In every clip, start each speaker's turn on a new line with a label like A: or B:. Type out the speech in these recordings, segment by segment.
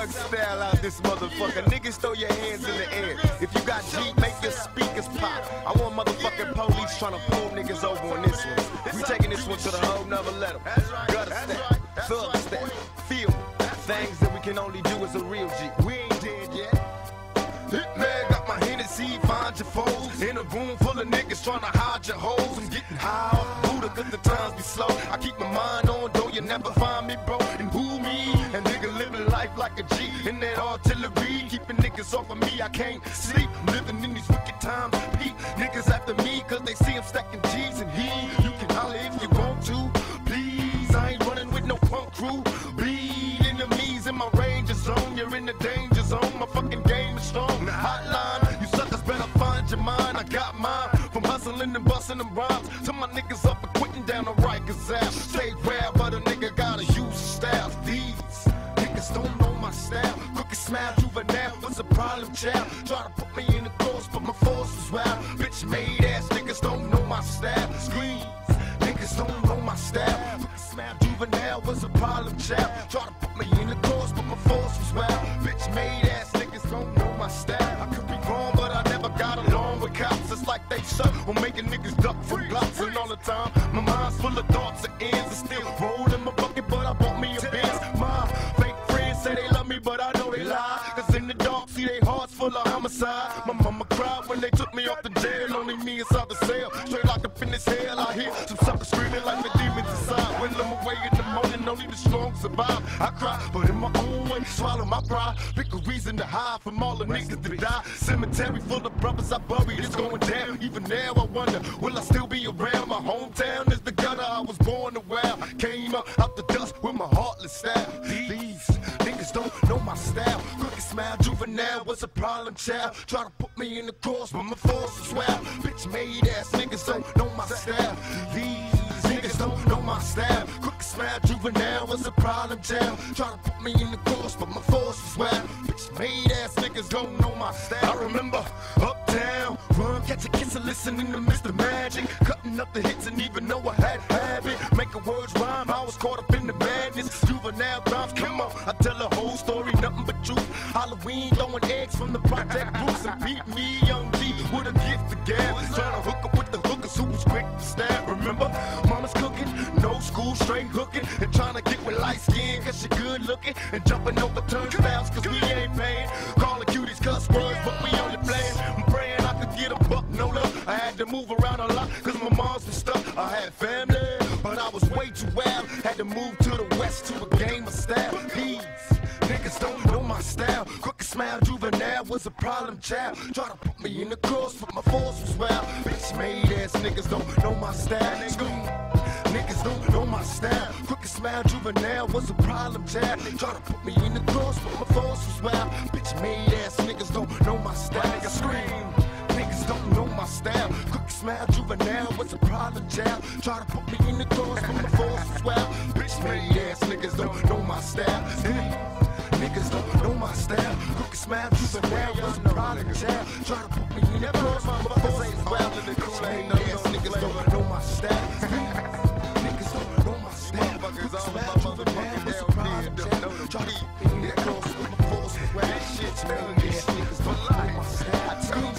A: got style out this motherfucker. Niggas throw your hands in the air. If you got G, make your speakers pop. I want motherfucking police trying to pull niggas over on this one. We taking this one to the whole nother level. Gutter step, thug step, feel me. Things that we can only do as a real G. We ain't dead yet. Hitman got my Hennessy, find your foes. In a room full of niggas trying to hide your hoes. I'm getting high off Buddha cause the times be slow. I keep my mind on, though you never find me, bro. And who me? And nigga living life like a G. In that artillery, keeping niggas off of me. I can't sleep, I'm living in these wicked times. Peak niggas after me cause they see I'm stacking G's and he. You can holler if you want to, please. I ain't running with no punk crew. Bleed enemies in my ranger zone. You're in the danger zone, my fucking game is strong. Hotline, you suckers better find your mind. I got mine from hustling and busting them rhymes to my niggas up and quitting down the Rikers Ave. Stay rare, but a nigga gotta use style. These niggas don't know my style. Crooked smile, juvenile, what's the problem, child? Try to put me in the course, but my force was wild. Bitch made ass niggas don't know my style. Screens, niggas don't know my style. Crooked smile, juvenile, what's the problem, child? Try to put me in the course, but my force was wild. Bitch made ass niggas don't know my style. I could be wrong, but I never got along with cops. It's like they shut on making niggas duck from blocks. And all the time, my mind's full of thoughts and ends. I still roll in my bucket, but I bought me a Benz. My fake friends say they love me, but I know they lie. Cause in the dark, see they hearts full of homicide. My mama cried when they took me off the jail. Only me inside the cell, straight locked up in this hell. I hear some suckers screaming like the demons inside. When I'm away in the morning, only the strong survive. I cry, but in my own way, swallow my pride. Pick a reason to hide from all the niggas that die. Cemetery full of brothers I buried, it's going down. Even now I wonder, will I still be around? My hometown is the gutter, I was born a while. Came up out the dust with my heartless style. These niggas don't know my style. Crooked smile, juvenile, what's the problem, child? Try to put me in the cross, but my force is wild. Bitch made ass niggas don't know my style. These niggas don't know my style. Crooked smile, juvenile, what's the problem, child? Try to put me in the cross, but my force is wild. Bitch made ass niggas don't know my style. I remember uptown, run, catch a kiss and listening to Mr. Magic. Cutting up the hits and even though I had a habit, making words rhyme, I was caught up in the madness. Juvenile crimes, come on, I tell the whole story, nothing but truth. Halloween, throwing eggs from the project groups and beat me, young G, with a gift to gab. Trying to hook up with the hookers who was quick to stab. Remember, mama's cooking, no school, straight hooking, and trying to get with light skin cause she good looking, and jumping over turnstiles cause we ain't paying. Calling cuties cuss words, but we only playing. I'm praying I could get a buck, no love. I had to move around a lot cause my mom's was stuck. I had family, but I was way too wild. Had to move to the west to a game of style. These niggas don't know my style. Crooked smile, juvenile was a problem, child. Try to put me in the cross, but my force was wild. Bitch made ass niggas don't know my style. Scream, niggas don't know my style. Crooked smile, juvenile was a problem, child. Try to put me in the cross, but my force was wild. Bitch made ass niggas don't know my style. Nigga scream, niggas don't know my style. Crooked smile, juvenile was a problem, child. Try to put me in the cross, but my force was wild. Bitch made ass niggas don't know my style. Niggas don't know my style. Crooked smile, juvenile was a problem, child. Try to put me in the cross, but my force was wild. Bitch made ass niggas don't know my style. Niggas don't know my style. Crooked smile, juvenile was a problem, child. Try to put me in the cross, but my force was wild. Bitch made ass niggas don't know my style.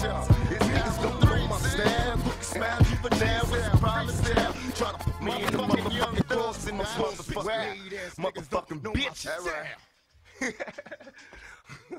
A: Niggas don't know my style. Crooked smile, juvenile was a problem, child. Try to put me in the motherfucking cross in the motherfucking bitches.